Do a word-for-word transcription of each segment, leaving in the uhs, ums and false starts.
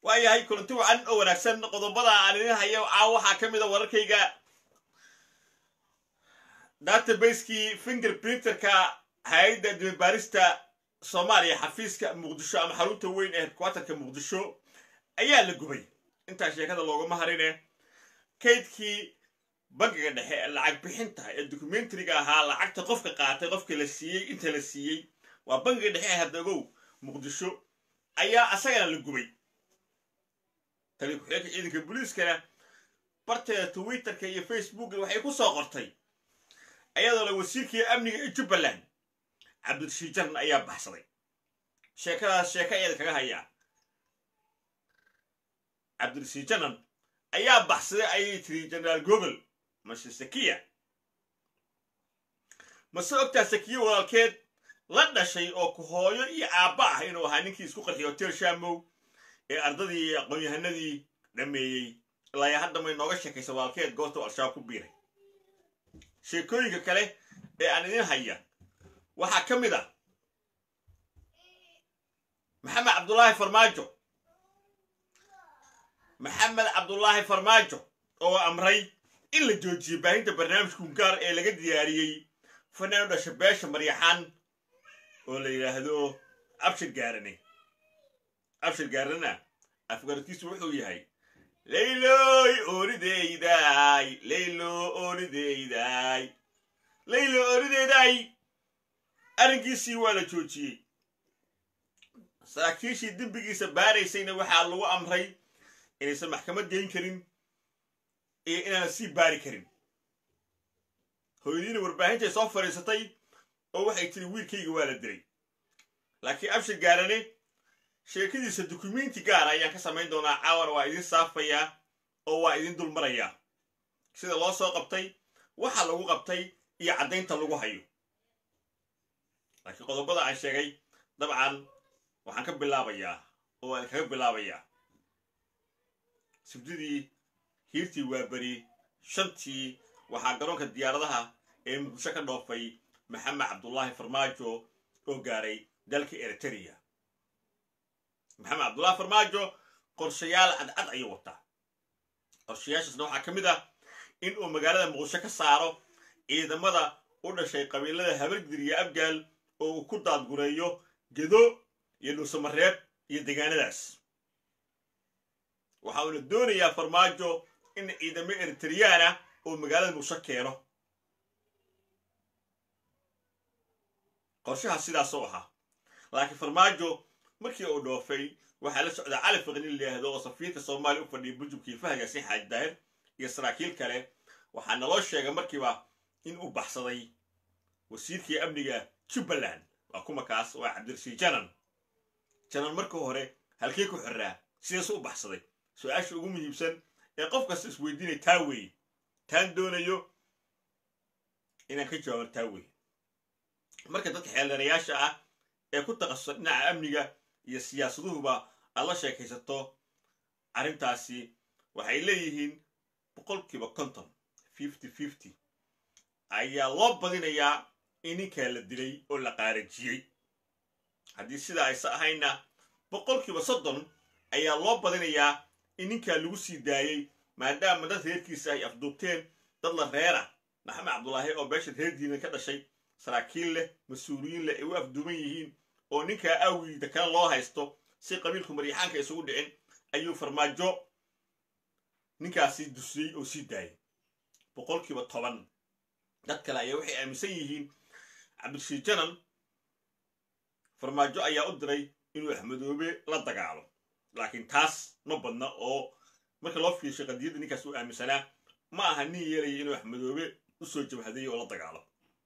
waayahay kulanti wacan oo wanaagsan qodobada aan idin hayo caawa waxaa ka mid a wararkayga database-kii fingerprinterka hay-adda dibadbaarista soomaaliya xafiiska muqdisho ama xarunta weyn ee headquarterka muqdisho ayaa la gubay. intaa sheekada loogama harine kaydkii bangiga dhexe ee lacag bixinta ee documentariga ahaa lacagta qofka qaatay qofka la siiyey inta la siiyey waa bangiga dhexe ee haddagow muqdisho ayaa asagana la gubay. tani ku-xigeenka ciidanka booliiskana barteeda twitterka iyo facebooka waxay ku soo qortay ayadoo la wasiirkii amniga ee jubbaland cabdirashiid janan ayaa baxsaday. sheekadaas sheeka ayada kaga hayaa cabdirashiid janan ayaa baxsaday ayay tiri generaal gobel mase sakiya mase ogtaa sakiya walaalkeed la dhashay oo ku hooyo iyo aabba ah inuu ahaa ninkii isku qarxiy hotel shamow ee ardadii iyo aqoon-yahanadii dhameeyey ilaa hadda may nooga sheekaysa walaalkeed goobta al-shabaab ku biiray. sheekooyinka kale ee aan idin haya waxaa ka mid ah maxamed cabdullaahi farmaajo maxamed cabdullaahi farmaajo oo amray in la joojiyo baahinta barnaamijka hungaar ee laga diyaariyey fanaan dhasha beesha maryaxaan oo la yidhaahdo abshir gaarane. abshir gaarana afgaradkiisu wuxuu yahay layloy oonideyday laylo oonideyday laylo oonideyday. arrinkiisii waa la joojiyey. saraakiishii dembigiisa baaraysayna waxaa lagu amray inaysan maxkamad geyn karin iyo inaanan sii baari karin. hooyadiina warbaahintaay soo fadhiisatay oo waxay tiri wiilkayga waa la dilay. laakiin abshir gaarane sheekadiisa dukumenti gaara ayaan ka samayn doonaa caawana waa idin saafayaa oo waa idin dul marayaa sida loo soo qabtay waxa lagu qabtay iyo caddaynta lagu hayo. laakiin qodobada aan sheegay dabcan waxaan ka bilaabayaa oo aan kaga bilaabayaa sibdidii hiirtii waa beri shantii waxaa garoonka diyaaradaha ee muqdisho ka dhoofay maxamed cabdullaahi farmaajo oo gaaray dalka eritrea. maxamed cabdullaahi farmaajo qorshayaal cadcad ayuu wataa. qorshayaashaasna waxaa ka mid ah in uu magaalada muqdisho ka saaro ciidamada u dhashay qabiilada habargidir iyo abgaal oo uu ku daadgureeyo gedo iyo dhuusamareeb iyo deegaanadaas. waxa uuna doonayaa farmaajo in ciidamo eritriyaana uu magaalada muqdisho keeno. qorshaha sidaasoo ahaa. laakiin farmaajo markii uu dhoofay waxaa la socda cali fiqni layihahdo oo safiirka soomaaliya u fadhiyay buljubkii fahad yaasiin xaaji daahir iyo saraakiil kale. waxaa naloo sheegay markiiba in uu baxsaday wasiirkii amniga jubbaland. waa kuma kaas waa cabdirashiid janan. janan marka hore halkii ku xirraa sidaas u baxsaday. su-aasha ugu muhiimsan ee qof kasta isweydiinay taa weeye. taan doonayo inaan ka jawaabo taa weeye. marka dadka xeeldheerayaasha ah ee ku taqasusa dhinaca amniga iyo siyaasaduhuba aad la sheekaysato arrintaasi waxay leeyihiin boqolkiiba konton fifty fifty ayaa loo badinayaa in ninkaa la dilay oo la qaarajiyey. haddii sidaa aysa ahayna boqolkiiba soddon ayaa loo badinayaa in ninkaa lagu sii daayey maadaama dad reerkiisa ay afduubteen dad la reera maxamed cabdullaahi oo beesha reer diinan ka dhashay saraakiil leh mas-uuliyiin leh ay u afduuban yihiin oo ninkaa awgiida kale loo haysto si qabiilku maryaxaanka isugu dhicin ayuu farmaajo ninkaasi dusiyey oo sii daayay. boqolkiiba toban dad kale ayaa waxay aaminsan yihiin cabdirashiid janan farmaajo ayaa u diray inuu axmedoobe la dagaalo. laakiin taas ma badna oo marka loo fiirshay qadiyadda ninkaas uu aaminsanaa ma aha nin yeelaya inuu axmedoobe u soo jabhadeeyo oo la dagaalo.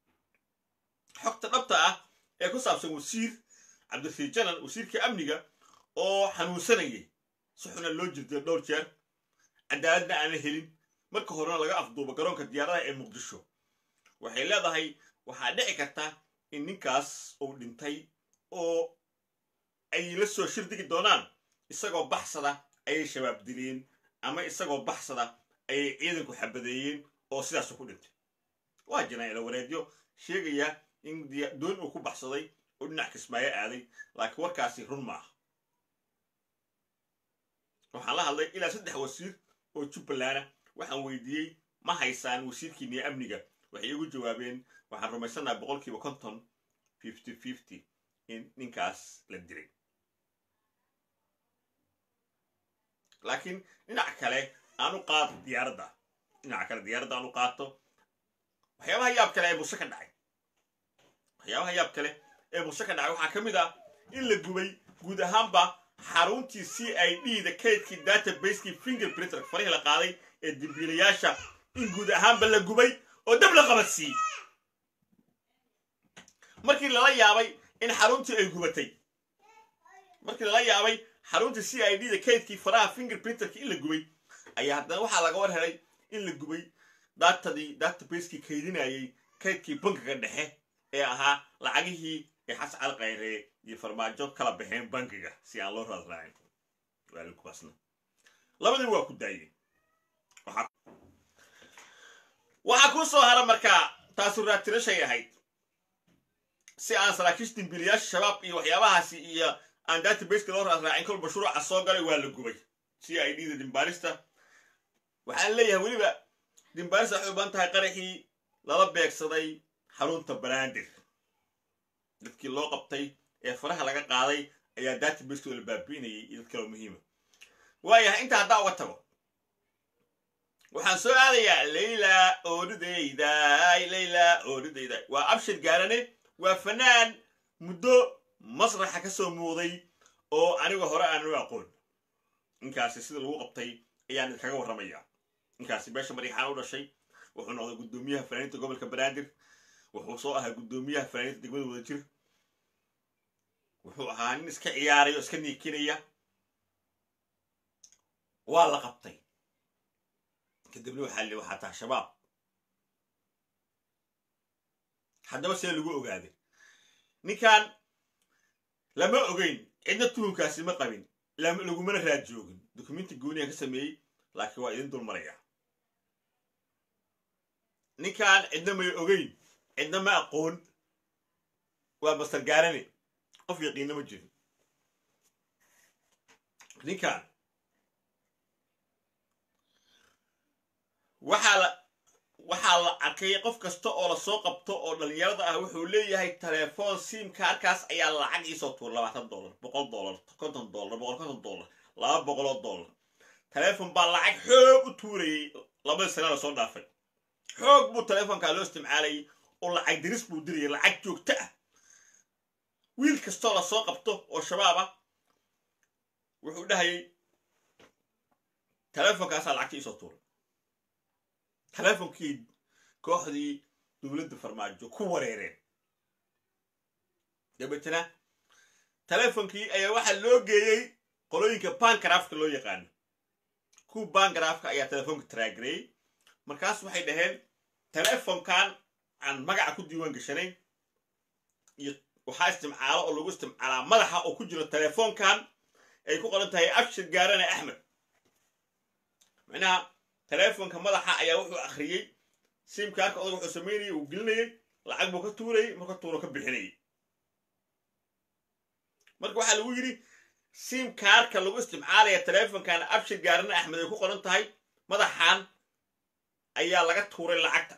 xogta dhabta ah ee ku saabsan wasiir cabdirashiid janan wasiirkii amniga oo xanuunsanayay si xuna loo jirtay dhowr jeer cadaaladna aanan helin marka horena laga afduubo garoonka diyaaradaha ee muqdisho waxay leedahay waxaa dhici karta in ninkaas uu dhintay oo ay la soo shirdigi doonaan isagoo baxsada ayay shabaab dileen ama isagoo baxsada ayay ciidanku xabadeeyeen oo sidaas ku dhintay. waa jiraan ila wareedyo sheegaya in doon uu ku baxsaday oo dhinac kismaayo aaday laakiin warkaasi run maaha. waxaan la hadlay ilaa saddex wasiir oo jubbalana waxaan weydiiyey ma haysaan wasiirkiiniyo amniga waxay igu jawaabeen waxaan rumaysanaha boqolkiiba konton fifty fifty in ninkaas la dilay laakiin dhinac kale aan u qaato diyaaradda dhinaca kale diyaaradda aan u qaato waxyaabaha yaab kale ee muuse ka dhacay waxyaabaha yaab kale ee muuse ka dhacay waxaa ka mid ah in la gubay guud ahaanba xaruntii c i d da kaydkii database-kii fingerprinter farihii la qaaday ee dambiilayaasha in guud ahaanba la gubay oo dab la qabadsiiyey markii lala yaabay in xaruntii ay gubatay markii lala yaabay xaruntii c i d da kaydkii faraha fingerprinterka in la gubay ayaa haddana waxaa laga war helay in la gubay datadii database-kii kaydinayay kaydkii bankiga dhexe ee ahaa lacagihii ee xasan cali khayre iyo farmaajo kala baxeen bankiga si aan loo raadraacin waa la gubaasna labadii waa ku daayeen waxaa kuu soo hara markaa taasu raatirashay ahayd si aan saraakiish dimbiilayaasha shabaab iyo waxyaabahaasi iyo aan database-ka loo raadraacin kolba shuruuca soo galay waa la gubay c i d da dimbaarista waxaan leeyahay weliba dimbaarista waxay u badan tahay qaraxii lala beegsaday xarunta banaadir dadkii loo qabtay ee faraha laga qaaday ayaa database-kooda la baabi'inayay iyo dad kaloo muhiima waayahay inta haddaa uga tago waxaan soo aadayaa layla oodhidayday layla oodhidayday waa abshir gaarane waa fanaan muddo masraxa ka soo muuqday oo aniga hore aan u aqoon ninkaasi sida lagu qabtay ayaan idinkaga warramayaa ninkaasi beesha mariixaan u dhashay wuxuu noqday guddoomiyaha fanaaniinta gobolka banaadir wuxuu soo ahaa guddoomiyaha fanaaniinta degmada wadajir wuxuu ahaa nin iska ciyaaraya oo iska niikinaya waa la qabtay kadibna waxaa li waxaa taha shabaab haddaba see lagu ogaaday ninkan lama ogeyn cidna tuhunkaasi ma qabin lagumana raad joogin dukumenti gooniya ka sameeyey laakiin waa idin dul maraya ninkan cidna may ogeyn cidna ma aqoon waa mastar gaarane qof yaqiinna ma jirin ninkan waxaa la waxaa la arkay qof kasta oo lasoo qabto oo dhalinyarada ah wuxuu leeyahay telefoon simkaarkaas ayaa lacag iisoo tuur labaatan dollar boqol dollar konton dollar boqol konton dollar laba boqoloo dollar telefoon baa lacag xoog u tuurayay labadii sana lasoo dhaafay xoog buu telefoonkaa loo isticmaalayay oo lacag diris buu dirayay lacag joogto ah wiil kastoo lasoo qabto oo shabaab ah wuxuu dhahayay telefonkaasaa lacagta iisoo tuuray telefonkii kooxdii dowladda farmaajo ku wareereen dabeetana telefonkii ayaa waxaa loo geeyey qolooyinka bangarafka loo yaqaano kuwa bangarafka ayaa telefoonka traagareyey markaas waxay dhaheen telefonkan aan magaca ku diiwaan gashanayn iyo waxaa istimcaalo oo lagu istimcaalaa madaxa oo ku jiro telefoonkan ay ku qoran tahay abshir gaarane axmed macnaha telefoonka madaxa ayaa wuxuu akhriyey simkaarka odag wuxuu samaynayay uu gelinayay lacag buu ka tuurayay marka tuuro ka bixinayay marka waxaa lagu yidhi simkaarka lagu isticmaalaya telefoonkan abshir gaarane axmed ay ku qoran tahay madaxan ayaa laga tuuray lacagta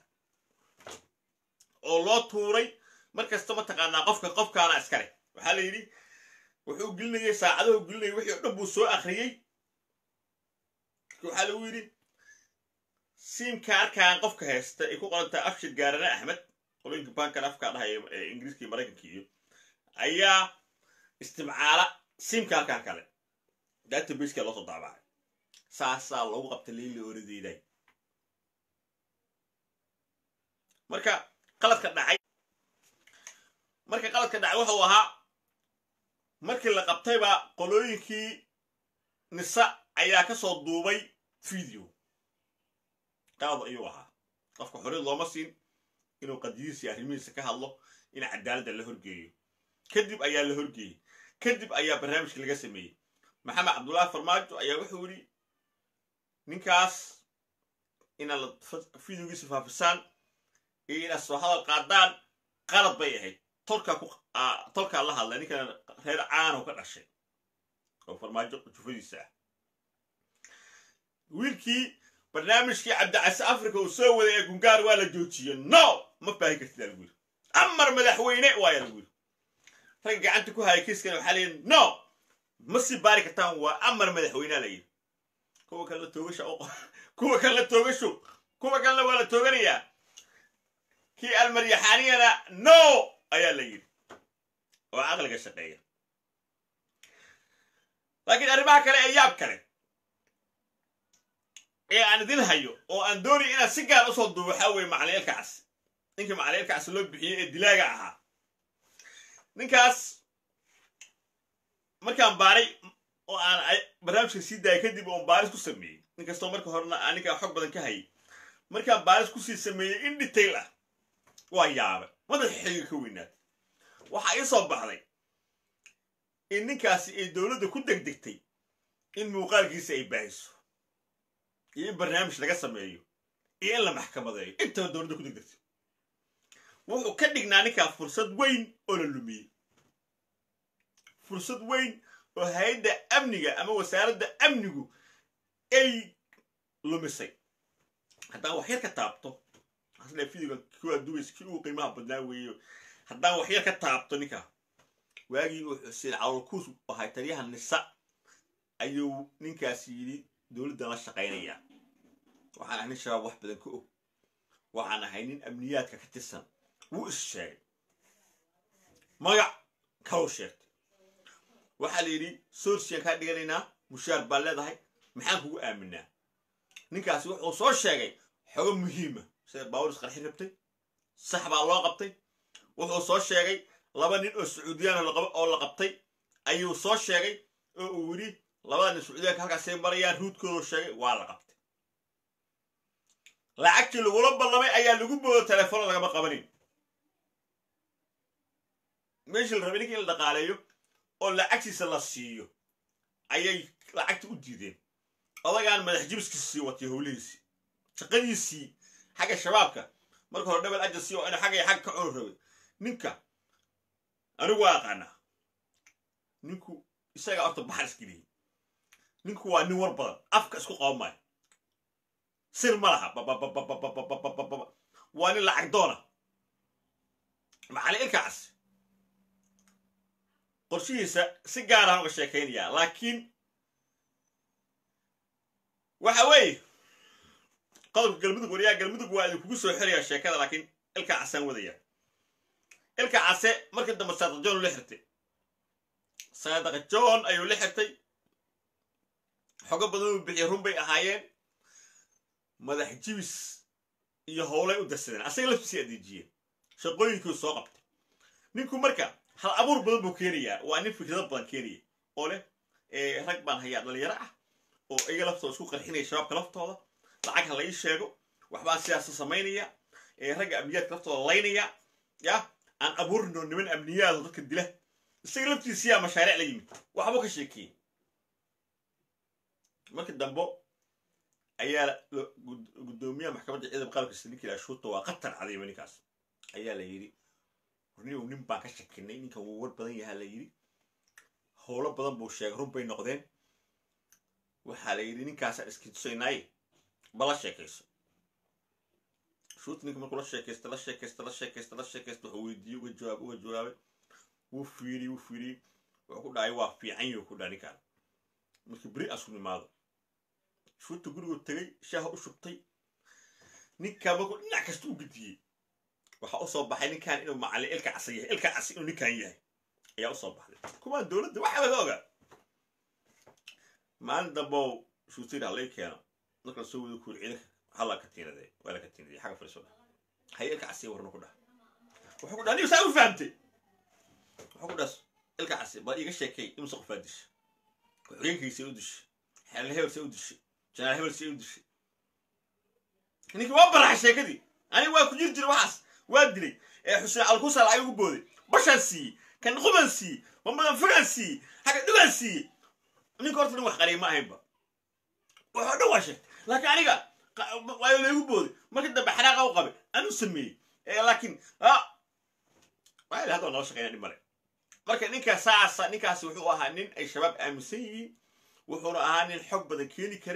oo loo tuuray markasta mataqaanaa qofka qofkaana iskale waxaa la yidhi wuxuu gelinayay saacadahu gelinayay wixii o dhan buu soo akhriyey waxaa lagu yidhi simkaarkan qofka haysta ay ku qoran tahay abshir gaarane axmed qolooyinka bankan afkaa dhahaya ee ingiriiska iyo maraykanka iyo ayaa istimcaala simkaarkan kale databaseka loosoo daabacay saasaa loogu qabtay layla oradeyday marka qaladka dhacay marka qaladka dhacay wuxuu ahaa markii la qabtayba qolooyinkii nisa ayaa ka soo duubay video qaad ayuu ahaa qofka xorriyad looma siin inuu qadiyadiisa iyo arrimihiisa ka hadlo in cadaaladda la horgeeyo kadib ayaa la horgeeyey kadib ayaa barnaamijka laga sameeyey maxamed cabdullaahi farmaajo ayaa wuxuu yidhi ninkaas inaad videogiisa faafisaan iyo inaad soo hadal qaadaan qalad bay ahayd tolkaa ku tolkaa la hadlay ninkan reer caanow ka dhashay oo farmaajo jufadiisa ah wiilkii barnaamijkii cabdicasi africa uu soo waday ee gungaar waa la joojiyey no ma faahin kartid lagu yiri amar madaxweyne waa lagu yiri rag gacanta ku haya kiiskan waxa leeyahay no ma si baari kartaan waa amar madaxweyne la yiri kuwa kale toogasho oo kuwa kale toogasho kuwa kale wala tooganaya kii almaryaxaniyana no ayaa la yiri oo aqliga shaqeeya laakiin arrimaha kale ee yaab kale ee aan idin hayo oo aan dooni inaan si gaar u soo duubo waxa weeye macalilkaas ninkii macalilkaas loo bixiyay ee dilaaga ahaa ninkaas markaan baaray oo aan barnaamijka sii daayay kadib oo baaris ku sameeyay ninkastoo marka horena aniga xog badan ka hayay markaan baaris ku sii sameeyay in detail ah waa yaaba madaxayga ka weynaad waxa ay soo baxday in ninkaasi ay dowladda ku degdegtay in muuqaalkiisa ay baahiso iyo in barnaamij laga sameeyo iyo in la maxkamadeeyo inta dowladda ku degdegtay wuxuu ka dhignaa ninkaa fursad weyn oo la lumiyey fursad weyn oo hay'adda amniga ama wasaaradda amnigu ay lumisay haddaan wax yar ka taabto asla fiidiga kuwa duwis kii uu qiimaha badnaa weeyo haddaan wax yar ka taabto ninka waagii uu Xuseen Cawlkuus waxa tariyaha nisa ayuu ninkaas yiri dowladda la shaqeynaya waxaan ahayn shabaab wax badan ku og waxaan ahayn nin amniyaadka ka tirsan wuu is sheegay magac kaw sheegtay waxa la yiri source ka dhiganaynaa mushaar baa leedahay maxaan kugu aaminaa ninkaas wuxuu soo sheegay xogo muhiim ah sida baawris qarxin rabtay sax baa loo qabtay wuxuu soo sheegay laba nin oo Sacuudiyaan oo la qabtay ayuu soo sheegay oo uu yiri labada nin Sacuudiyaanka halkaas ay marayaan ruudkooda sheegay waa la qabtay lacagtii lagu ballamay ayaa lagu boodo telefoon laga ma qabanin meeshii la rabay in la dhaqaaleeyo oo lacagtiisa la siiyo ayay lacagta u diideen odagaan madax jibiskiisii watay howlihiisii shaqadiisii xagga shabaabka marka hore double agency oo in xagga iyo xagga ka cun rabay ninka anigu waa aqaana ninku isaga horta baxris geliyay ninku waa nin war badan afka isku qabanmay sir ma laha waa nin lacag doona macalilkaas qorshihiisa si gaar ah uga sheekaynaya laakiin waxa weeye qodobka galmudug wariyaa galmudug waa kugu soo xiriya sheekada laakiin ilka casan wadaya ilka case markii dambe Saadaqa John la xirtay Saadaqa John ayuu la xirtay xogo badan uu bixiyay run bay ahaayeen madax jibis iyo howlay u darsadeen asaga laftiisa adeejiye shaqooyinkii soo qabtay ninku marka hal abuur badan buu keenayaa waa nin fikrado badan keenaya oo leh ee rag baan hayaa dhalinyaro ah oo iyaga laftooda isku qarxinaya shabaabka laftooda lacag ha laga sheego waxbaa siyaasa samaynaya ee ragga amniyaadka laftooda laynaya ya aan abuurno niman amniyaad dadka dila isaga laftiisa yaa mashaariic la yimid waxba ka sheekay markii dambe ayaa gudoomiyaha maxkamadda ciidanka qalabka Soomaaliya la shuuto waa qatar cadiim ninkaas ayaa la yiri warniyow nin baa ka shakinay ninka uu war badan yahay la yiri howlo badan buu sheegay run bay noqdeen waxa la yiri ninkaas iska tusaynaay bala sheekayso shuut ninka markuu la sheekaysto la sheekaysto la sheekaysto la sheekaysto wuxuu weydiiyay uga jawaab uga jawaabay wuu fiiri wuu fiiri wuxuu ku dhaay waa fiican yahay ku dhaani kaan markii bari asu nimaado shuut gurigu tagay shaaha u shubtay ninka markuu dhinac kasta u gudiyay waxa u soo baxay ninkan inuu macallin ilka casay yahay ilka casay inuu ninkan yahay ayaa u soo baxday kuma dawladda waxa laga ogaa maan dabo shuutira lay keeno marka soo wada ku ciidanka hala ka tiinade wala ka tiinade xaga fariiso hay ilka casay warna ku dhax wuxuu ku dhaaniyo saa u fahamtay wuxuu ku dhas ilka casay ba iga sheekay imsa qof faadish wuxuu u dish hal heer soo dish jana heer soo dish ninki waa barax sheekadii ani waa ku jir jir waxaas waa dilay ee Xuseen Cawlkuus ay ugu booday bashansi kan qubansi wamadan fagansi haga dhugansi ninka horta wax qariima ahayba wuxuu dhawashay laakiin aniga waa la ugu booday markii dambe xaraaqa u qabay anu sameeyay ee laakiin ah waa la hado noo shaqeynaa dhimale marka ninka saasa ninkaas wuxuu ahaa nin ay shabaab aaminsan yihiin wuxuuna ahaa nin xog badan keeni karay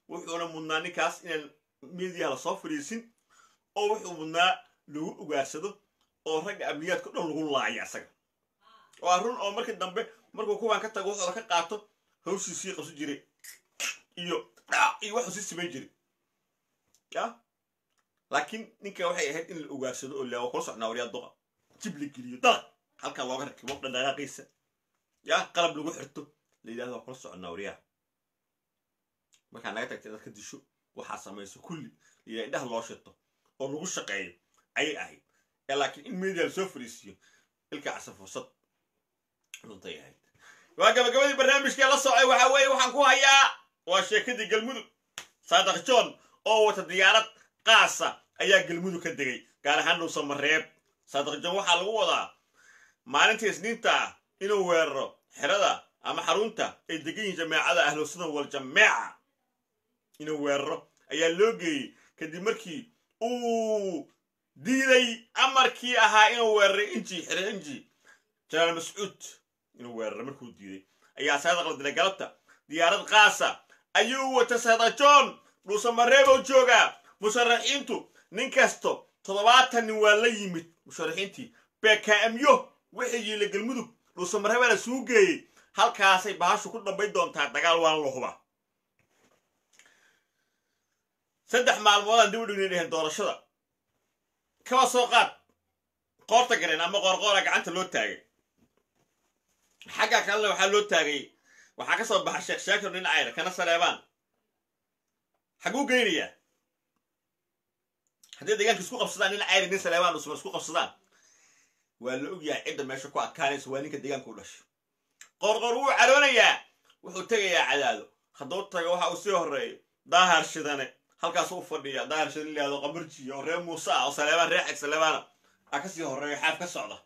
wuxuuna mudnaa ninkaas inaan meediyaha la soo fadhiisin oo wuxuu mudnaa lagu ugaarsado oo ragga amniyaadka dhan lagu laaya asaga waa run oo markii dambe markuu kuwaan ka tago wuxuu ka qaato hawshiisii qabso jiray iyo iyo wuxuu sii siman jiray ya laakiin ninka waxay ahayd in la ugaarsado oo la kula socnaa wariyaa duqa jib la geliyo daq halka looga rakibo dhaqaaqiisa ya qalab lagu xirto la yiraahdo kula socnaa wariyaa marka naga tagtay dadka disho waxa sameeyso kulli iyo indhaha loo shito oo lagu shaqeeyo ay ahayd laakiin in media soo fariisiyo ilka casaf fursad runtii ahayd waa gabagabadii barnaamijka la socay waxa weeye waxaan ku hayaa waa sheekadii galmudug Saadaq John oo wata diyaarad qaasa ayaa galmudug ka degay gaar ahaan dhow Samareeb Saadaq John waxa lagu wadaa maalintii Isniinta inuu weeraro xirada ama xarunta ay degan jamaacada ahlu sunna wal jamaa inuu weeraro ayaa loo geeyay kadib markii uu diiday amarkii ahaa inuu weeraray inji xiray inji Jalaal Mas'uud inuu weeraray markuu diiday ayaa Saadaq la dilay galabta diyaarad qaasa ayuu wata Saadaq John dhow Samareeb oo jooga musharaxiintu nin kasto toddobaatan nin waa la yimid musharaxiintii B K M yo wixii yile galmudug dhow Samareeb la suugeeyay halkaasay baashu ku dambay doontaa dagaal waan la huba saddex maalmood aan dib u dhignay doorashada kaba soo qaad qoorta gareen ama qorqoora gacanta loo taagay xagga kale waxa loo taagay waxa ka soo baxay Sheekh Shaakir nin ayr kana Saleebaan xaguu geeyriya hadii deegaanka isku qabsadaan nin ayr nin Saleebaan usoo isku qabsadaan waa la ogyahay cid meesha ku adkaanayso waa ninka deegaanka u dhashay qorqor uu caloonaya wuxuu tagayaa cadaado hadoo tago waxa uu soo horeeyo daahar shidane halkaas uu fadhiya daahar shidan leeyahay qamarji oo reer Muuse oo Saleebaan reexay Saleebaan aka sii horeeyo xaaf ka socda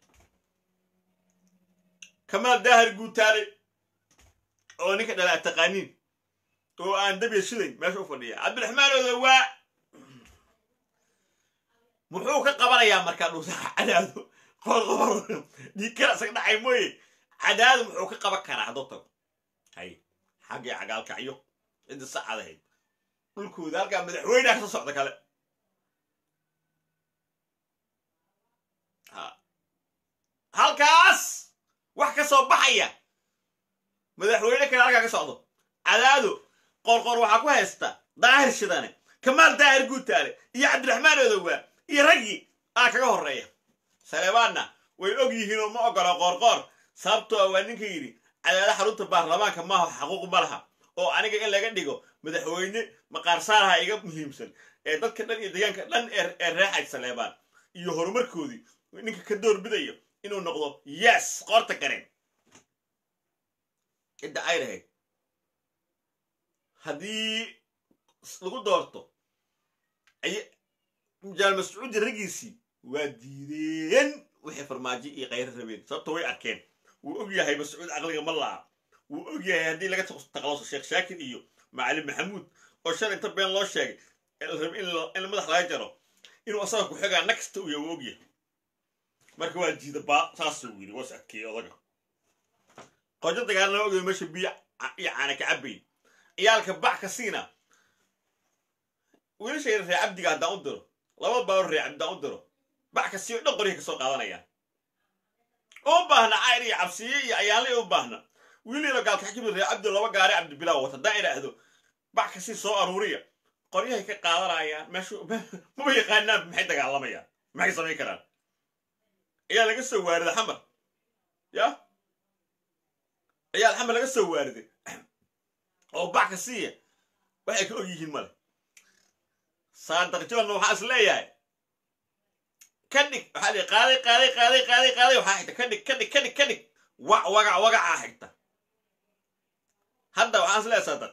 kama daahar guutaale oo ninka dhala taqaaniin oo aan dab yeshiday meesha u fadhiya Cabdiraxmaan oo waa muxuu ka qabanayaa marka dhul cadaado qorqor dikala sag dhacay mooy cadaado muxuu ka qaban karaa dadka hay xagga cagaalka iyo inta saacadahay dhulkooda halka madaxweynaha ka socda kale ha halkaas wax ka soo baxaya madaxweyne kale halka ka socdo cadaado qorqor waxa ku haysta daahir shidane kamaal daahir guutaale iyo Cabdiraxmaan Odowa iyo ragi aa kaga horeeya Saleebaanna way og yihiin oo ma ogolo qorqor sababtoo waa ninka yiri cadaada xarunta baarlamaanka ma aha xuquuq malaha oo aniga in laga dhigo madaxweyne maqaar saaraha iga muhiimsan ee dadka dhan iyo deegaanka dhan ee reexay Saleebaan iyo horumarkoodii ninka ka door bidayo inuu noqdo yes qorta gareen inta ay rahay hadii lagu doorto ay Jalaal Mas'uud ragiisi waa diideen wixii farmaajo iyo qayr rabeen sababtoo way arkeen wuu og yahay Mas'uud aqliga ma laa wuu og yahay hadii laga taqaluso Sheekh Shaakir iyo Macalin Maxamuud oo shan inta been loo sheegay in madax laga jaro inuu asaga ku xigaa next uu yahay og yahay marka waa diida ba saas uu yiri was adkay odaga qojo dagaalna og yahay meesha biya iyo caana ka cabay iyalka bax ka siina wili shay reer abdiga hadda u diro laba baa reer abda u diro bax ka sii dhan qoriga ka soo qaadanaya oo baahna ayri cabsiye iyo ayaanay u baahna wili la galka xikmad reer abdi laba gaari abdi bilaa wata daa'iraahdo bax ka sii soo aruuriya qoriyaha ka qaadanaya meesha ma yaqaanaan maxay dagaalamaya maxay sameey karaan ayaa laga soo waarida xamar ya ayaa xamar laga soo waariday oo bax ka sii waxay ka og yihiin male Saadaq John waxa isleeyahay kadib waxa la qaaday qaaday qaaday qaaday qaaday waxa xigta kadib kadib kadib kadib wa waga waga xigta hadda waxa isleeyahay Saadaq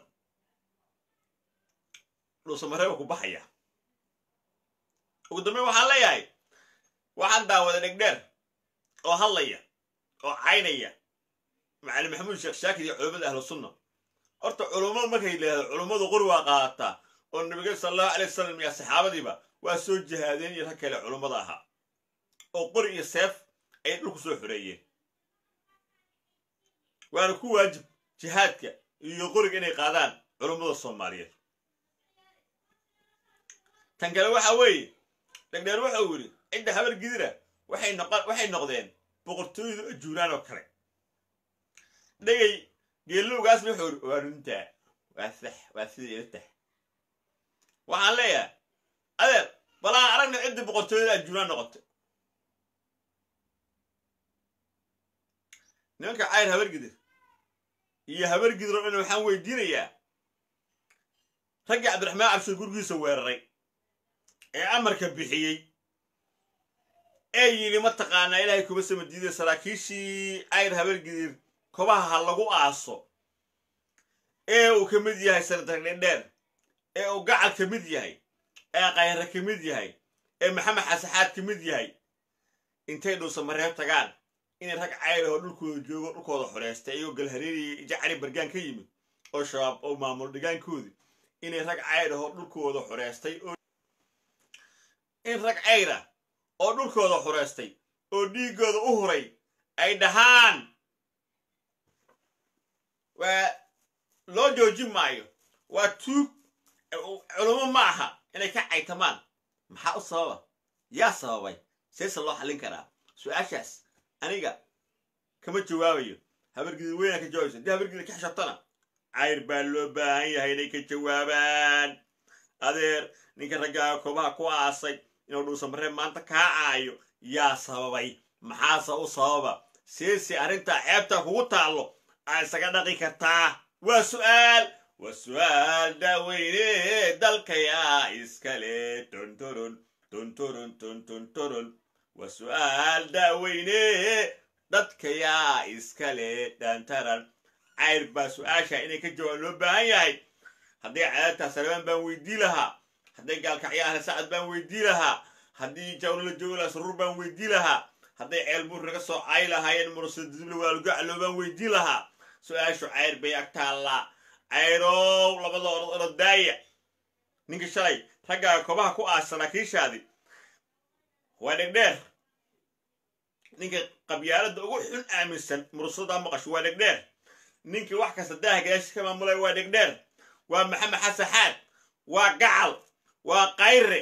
loo Samareeb ku baxaya ugu dambeyn waxa leeyahay waxaan daawada dhigdheer oo hadlaya oo caynaya Macalin Maxamuud Sheekh Shaakir iyo culimada ahlu sunna horta culimada markay leeyahay culimadu qori waa qaata oo nabiga sallallahu alayhi wasallam iyo saxaabadiiba waa soo jihaadeen iyo kale culimada aha oo qori iyo seef ay dhulku soo xureeyeen waana ku waajib jihaadka iyo qoriga inay qaadaan culimada Soomaaliyeed تنقل waxa weeye dhagdheer waxa uu yiri cidda habar gidira waxay noqon waxay noqdeen boqortooyada ajuuraan oo kale dhagay geelugaas wuxuu warinta waa sax waa sidii inta waxaan leeyahay adeer balaan aragna cidda boqortooyada ajuuraan noqotay nimanka cayr habar gidir iyo habar gidiro inuu waxaan weydiinayaa ragga Cabdiraxmaan Cabsir gurgiisa weeraray ee amarka bixiyay ee yiri ma taqaana Ilaahay kuma samadiiday saraakiishii cayr habar gidir kobaha lagu aaso ee uu ka mid yahay sardaar dheer ee uu gacal ka mid yahay ee qayra ka mid yahay ee maxamed xasaxaad ka mid yahay intay dhul samareeb tagaan in rag cayr oo dhulkooda joogo dhulkooda xoreystay iyo galhareeri jacari bargaan ka yimid oo shabaab oo maamul dhigaankoodi in rag cayr oo dhulkooda xoreystay oo in rag cayr oo dhulkooda xoreystay oo dhiigooda u huray ay dhahaan waa loo joojin maayo waa tuug culumo ma aha inay ka caytamaan maxaa u sababa yaa sababay seesa loo xalin karaa su'aashaas aniga kama jawaabayo habar gidid weyn ka jawaabay dii habar gidid ka xishatana cayr baa loo baahan yahay inay ka jawaabaan adeer ninka ragga kobaha ku aasay inuu dhuusan maree maanta ka caayo yaa sababay maxaa u sababa seesi arinta ceebta kugu taalo ay isaga dhaqi kartaa waa su'aal waa su'aal daaweyne dalka yaa iskale tontoron tontoron tontoron waa su'aal daaweyne dadka yaa iskale dantaran cayr baa su'aasha inay ka jawaab loo baahan yahay haddii caadata sarban baan weydii lahaa haddii gaalkacyaha saacad baan weydii lahaa haddii jawlo jawla surur baan weydii lahaa haddii ceel buur naga soo caay lahaayeen mursadibla waa lagu calo baan weydii lahaa su'aashu cayr bay agtaala cayrow labada orod daaya ninka shalay ragga kobaha ku aasana kiishaadi waa dhagdheer ninka qabyaalada ugu xun aaminsan mursada maqash waa dhagdheer ninka wax kasta daah gaash ka maamulay waa dhagdheer waa maxamed xasaxaad waa gacal waa qayre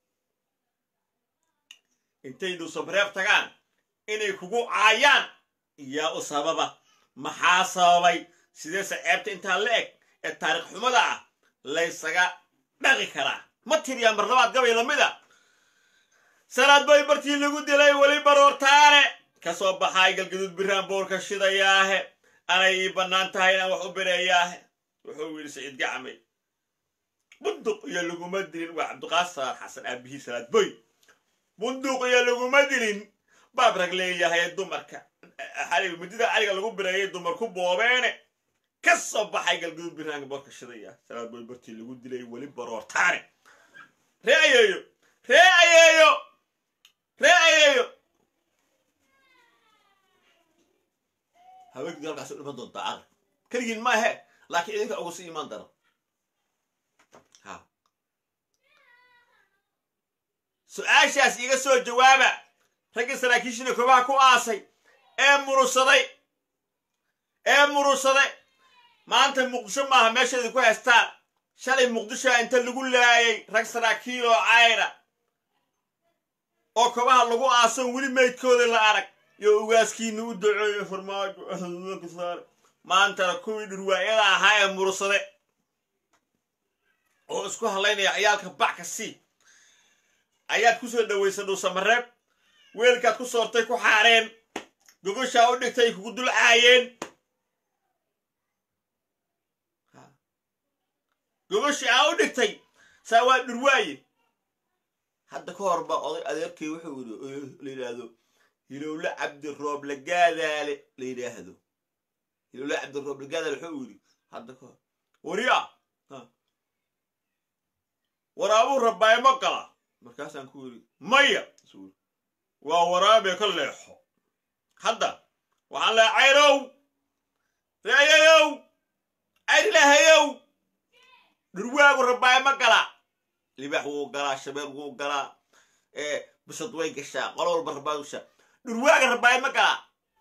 intay du sabreeb tagaan inay kugu caayaan yaa u sababa maxaa sababay sidee saceebta inta la eg ee taariikh xumada ah la isaga dhaqi karaa ma tiriya mar labaad gabay lamida salaad bay bartii lagu dilay wali baroortaane ka soo baxay galgaduud biraan boorka shidayaahe anay banaan tahay inaan wax u bireeyaahe wuxuu yiri Saciid Gacmay bunduq iyo laguma dilin waa Cabdiqaasar Xasan aabihi salaad boy bunduq iyo laguma dilin baab rag leeyahay dumarka xalay midida ariga lagu bireeyay dumarku boobeene ka soo baxay galgaduud biraan boorka shidaya salaad boy bartii lagu dilay wali baroortaane reeyayo reeyayo reeyayo haweenku dalkaas u dhiman doontaa aqal kaligiin ma ahe laakiin idinka ugu sii imaan daro ha su'aashaas iga soo jawaaba ragga saraakiishina kobaha ku aasay ee murusaday ee murusaday maanta muqdisho maaha meesheeda ku haystaan shalay muqdisho inta lagu laayay rag saraakiil oo cayra oo kobaha lagu aasan weli meydkooda la arag yo ugaaskiina u duceeyo farmaajo ahluka saar maanta kuwii dhurwaayada ahaa ee mursade oo isku halaynaya ciyaalka backa si ayaad ku soo dhaweysay dhuusamareeb weelkaad ku soortay ku xaareen gogosha u dhigtay kugu dul caayeen gogosha u dhigtay saa waa dhurwaaye hadda ka hor ba oday adeerkay wuxuu yiraahdo hilowla cabdi roob la gaadaale la yiraahdo hilowla cabdi roob la gaadaale wuxuu yiri hadda ka hor wariya waraabu rabbaay ma qala markaasaan ku yiri maya waa waraabe ka leexo hadda waxaan la cayrow reeyayow ayrilahayow dhurwaagu rabbaay ma qala libax wuu galaa shabeeb wuu galaa ee bisad way gashaa qolo walba rabbaayusha dhurwaaga rabbaay ma gala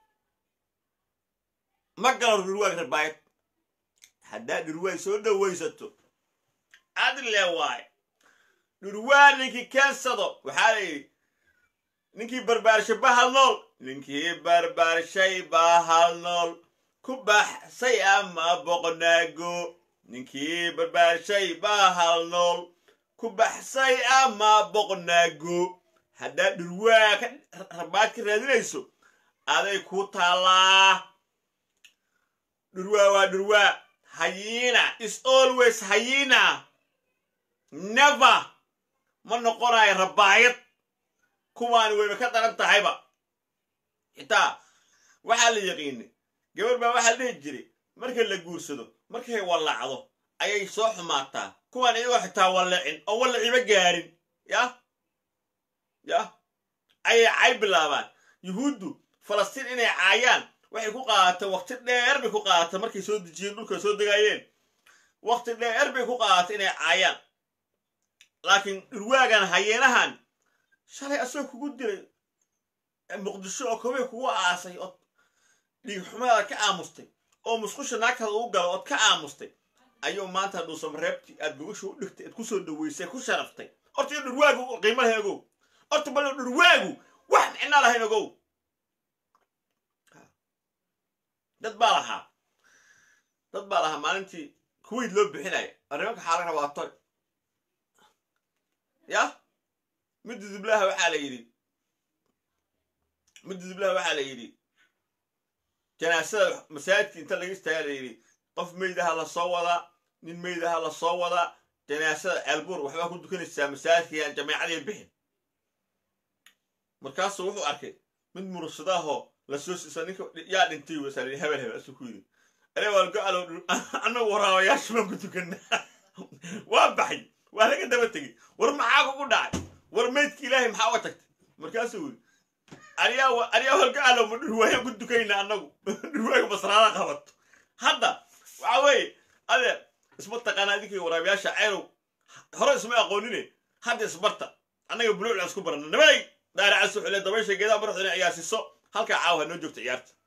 ma galo dhurwaaga rabbaay haddaa dhurwaay soo dhawaysato adle waay dhurwaa ninkii keensado waxaa la yidhi ninkii barbaarshay bahal nool ninkii barbaarshay bahal nool ku baxsay ama boqnaago ninkii barbaarshay bahal nool ku baxsay ama boqnaago haddaa dhurwaa ka rabaad ka raadinayso aday ku taallaa dhurwaa waa dhurwaa hyena is always hyena never ma noqonayo rabaayad kuwaani wayba ka daran tahayba xitaa waxaa la yaqiinay gabar baa waxaa la dhihi jiray marka la guursado markay wallacdo ayay soo xumaataa kuwaan iyagoo xitaa wallacin oo wallaciba gaarin yah yah ayay cay bilaabaan yuhuuddu falastiin inay caayaan waxay ku qaadatay waqti dheer bay ku qaadatay markay soo dejiyeen dhulka soo degaayeen waqti dheer bay ku qaadatay inay caayaan laakiin dhurwaagan hayeenahan shalay asagoo kugu diray muqdisho oo kobay kugu aasay ood dhiig xumaada ka aamustay oo musqusha naagtaada ugu galo ood ka aamustay ayuu maanta dhuusam reebti aad gogasha u dhigtay aad ku soo dhaweysay ku sharaftay horta iyo dhurwaagu qiimo lahayn ogow horta bal dhurwaagu wax micno lahayn ogow dad baa lahaa dad baa lahaa maalintii kuwait loo bixinayo arrimanka xaa laga rabaa toy yah midda diblaha waxaa la yidhi midda diblaha waxaa la yidhi janaasada masaajidka inta laga istaaga la yidhi qof meydaha la soo wadaa nin meydaha la soo wadaa janaasada ceelbuur waxbaa ku dukanaysaa masaajidka jameecadii bixin markaasuu wuxuu arkay mid mursadahoo la soo siisa ninka yaa dhintay wasaal hebel hebel asuu ku yidhi ane waalgo alow annagu waraabayaasha baan ku tukanaa waa baxay waa laga daba tegey war maxaa kugu dhacay war meydka ilaahay maxaa uga tagtay markaasuu yidhi ariyaa ariyaa walgo alow ma dhurwaayaan ku tukayna annagu dhurwaaga basraada qabato hadda waxa weeye adeer isma taqaana idinkii waraabayaasha ceynow hore isma aqoonine hadda isbarta annaga buluucla isku barana nabay daaraca suxule dabaysha geedaa madaxdana ciyaarsiso halkaa caawa noo joogta ciyaarta